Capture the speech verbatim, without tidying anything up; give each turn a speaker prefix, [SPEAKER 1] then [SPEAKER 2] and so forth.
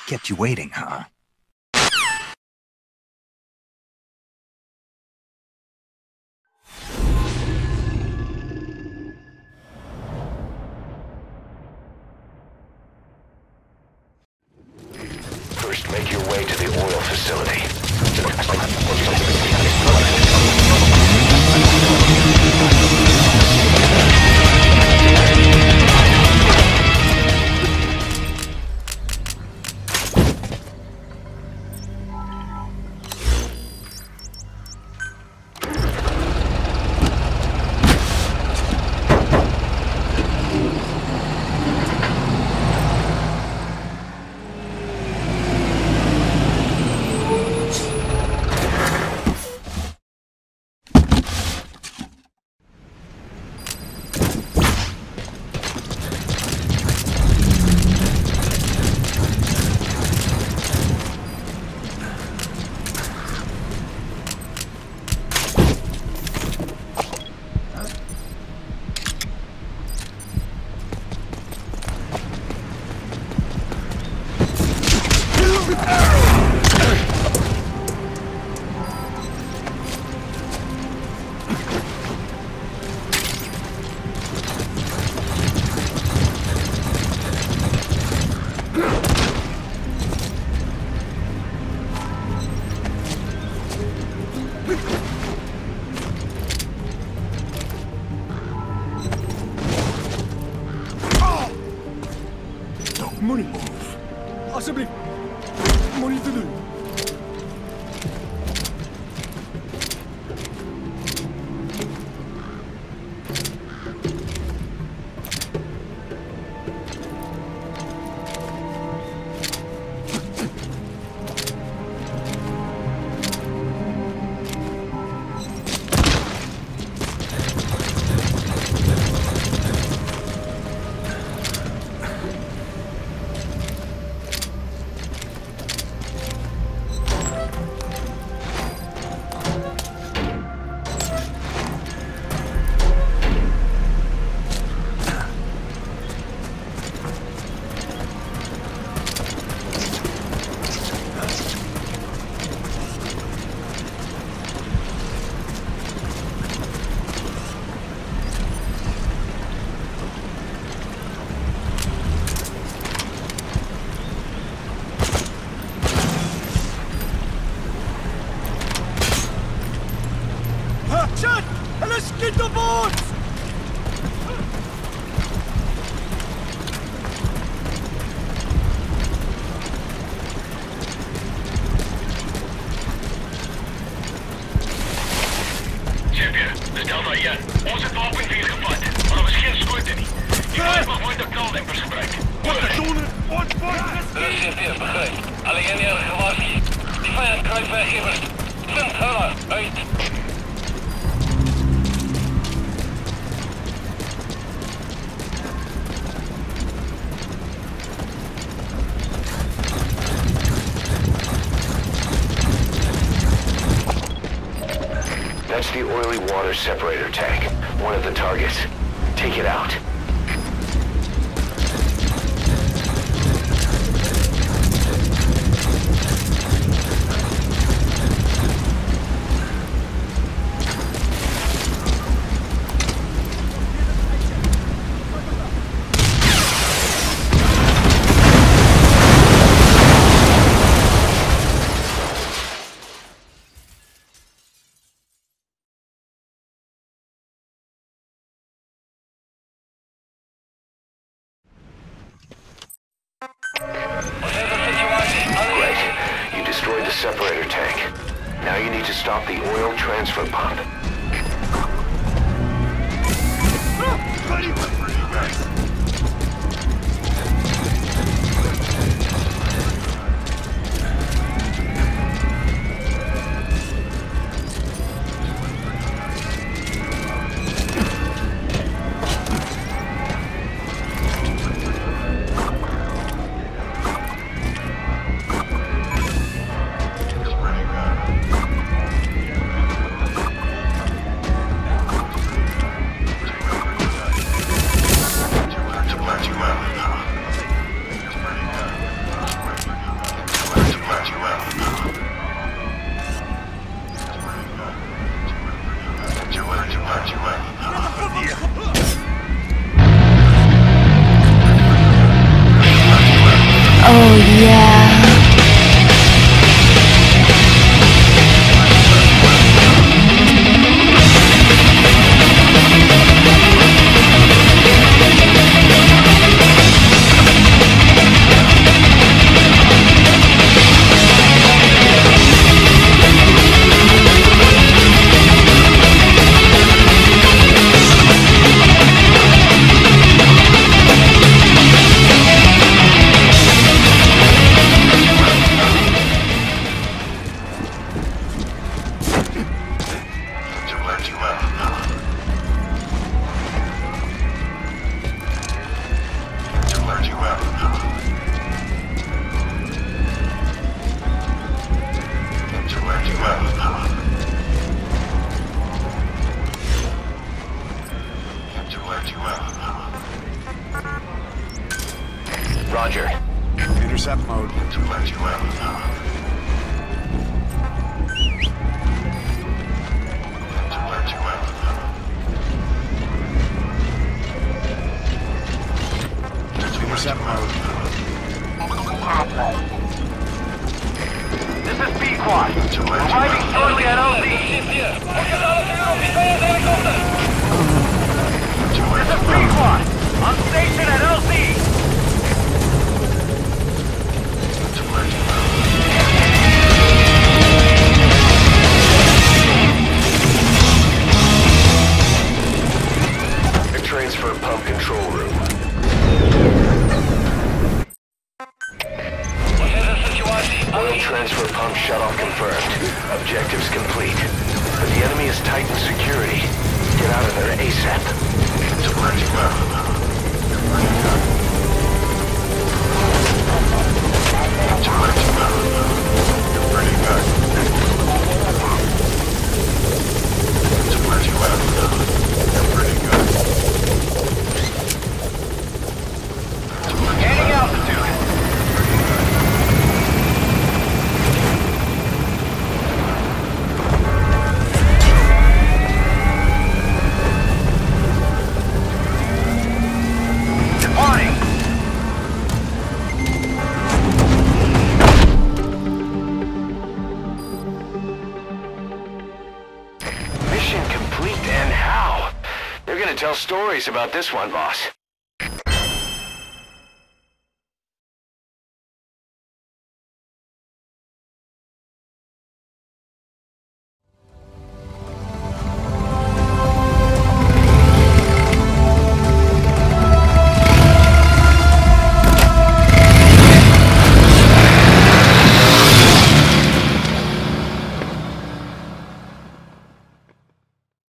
[SPEAKER 1] Kept you waiting, huh?
[SPEAKER 2] First, make your way to the oil facility.
[SPEAKER 3] Moet niet. Alsjeblieft. Moet niet te doen. Shut! Hulle skiet op ons!
[SPEAKER 2] Champion, dis Delta hier. Ons het wapenvuur gevat, maar daar was geen skote nie. Die vijf mag nooit knaldempers gebruik.
[SPEAKER 3] Wat de doen? Ons wordt
[SPEAKER 2] Dis Champion, begryp. Alle eenhede gewaarsku. Die vyand kruip weggewers. Vind hulle uit. That's the oily water separator tank. One of the targets. Take it out. Great. You destroyed the separator tank. Now you need to stop the oil transfer pump. Roger.
[SPEAKER 3] Intercept mode.
[SPEAKER 2] To let you out. To let you out.
[SPEAKER 3] Intercept mode.
[SPEAKER 2] This is Pequod. Arriving shortly at L Z. This is Pequod. On station at L Z. Transfer pump control room. Oil transfer pump shutoff confirmed. Objectives complete. But the enemy is tightened security. Get out of there ASAP. To let you out. To let you out. You're pretty good. To let you out. You're pretty good. Gaining altitude. Departing. Mission complete, and how? They're gonna tell stories about this one, boss.